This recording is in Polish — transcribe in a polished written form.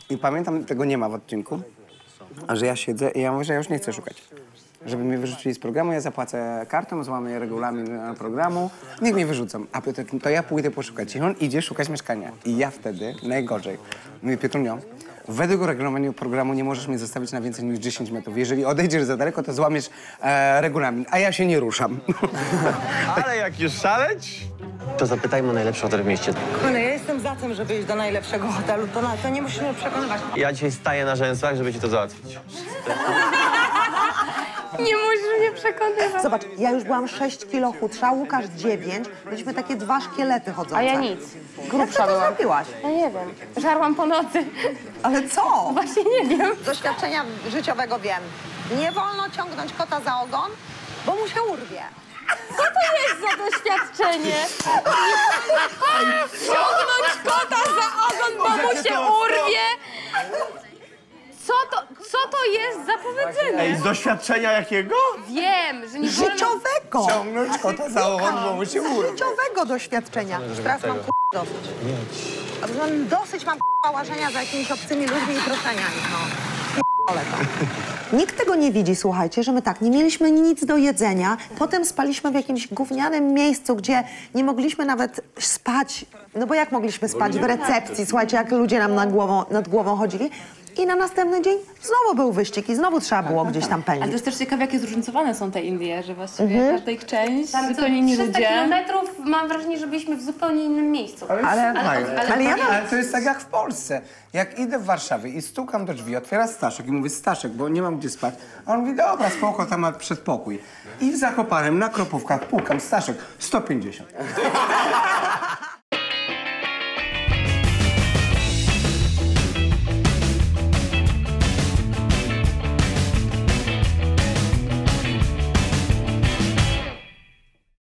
I pamiętam, tego nie ma w odcinku, a że ja siedzę i ja mówię, że ja już nie chcę szukać. Żeby mnie wyrzucili z programu, ja zapłacę kartą, złamię regulamin programu, niech mnie wyrzucą. A Piotr, to ja pójdę poszukać. I on idzie szukać mieszkania. I ja wtedy, najgorzej, mówię, Piotrunio, według regulaminu programu nie możesz mnie zostawić na więcej niż 10 metrów. Jeżeli odejdziesz za daleko, to złamiesz regulamin, a ja się nie ruszam. Ale jak już szaleć, to zapytajmy o najlepszy hotel w mieście. Kochany, ja jestem za tym, żeby iść do najlepszego hotelu. To nie musimy przekonywać. Ja dzisiaj staję na rzęsach, żeby ci to załatwić. Nie musisz mnie przekonywać. Zobacz, ja już byłam 6 kilo chudsza, Łukasz 9. Byliśmy takie 2 szkielety chodzące. A ja nic. Grubsza byłam. Zrobiłaś? Ja nie wiem. Żarłam po nocy. Ale co? Właśnie nie wiem. Z doświadczenia życiowego wiem. Nie wolno ciągnąć kota za ogon, bo mu się urwie. Co to jest za doświadczenie? Ciągnąć kota za ogon, bo mu się urwie? Co to jest za powiedzenie? Ej, z doświadczenia jakiego? Wiem, że nie wolno... Życiowego! Ciągnąć kota za ogon, bo mu się urwie. Życiowego doświadczenia. Teraz mam dosyć. A to mam dosyć mam łażenia za jakimiś obcymi ludźmi i proszenia ich, no. Nikt tego nie widzi, słuchajcie, że my tak, nie mieliśmy nic do jedzenia, potem spaliśmy w jakimś gównianym miejscu, gdzie nie mogliśmy nawet spać, no bo jak mogliśmy spać w recepcji, słuchajcie, jak ludzie nam nad głową chodzili. I na następny dzień znowu był wyścig i znowu trzeba było gdzieś tam Ale to pędzić. jest też ciekawe, jakie zróżnicowane są te Indie, że właściwie każda ich część, Tam co zupełnie inni 300 ludzie. kilometrów mam wrażenie, że byliśmy w zupełnie innym miejscu. Ale to jest tak jak w Polsce. Jak idę w Warszawie i stukam do drzwi, otwiera Staszek i mówię, Staszek, bo nie mam gdzie spać. A on mówi, dobra, spoko, tam ma przedpokój. I w Zakopanem na Kropówkach pukam, Staszek, 150.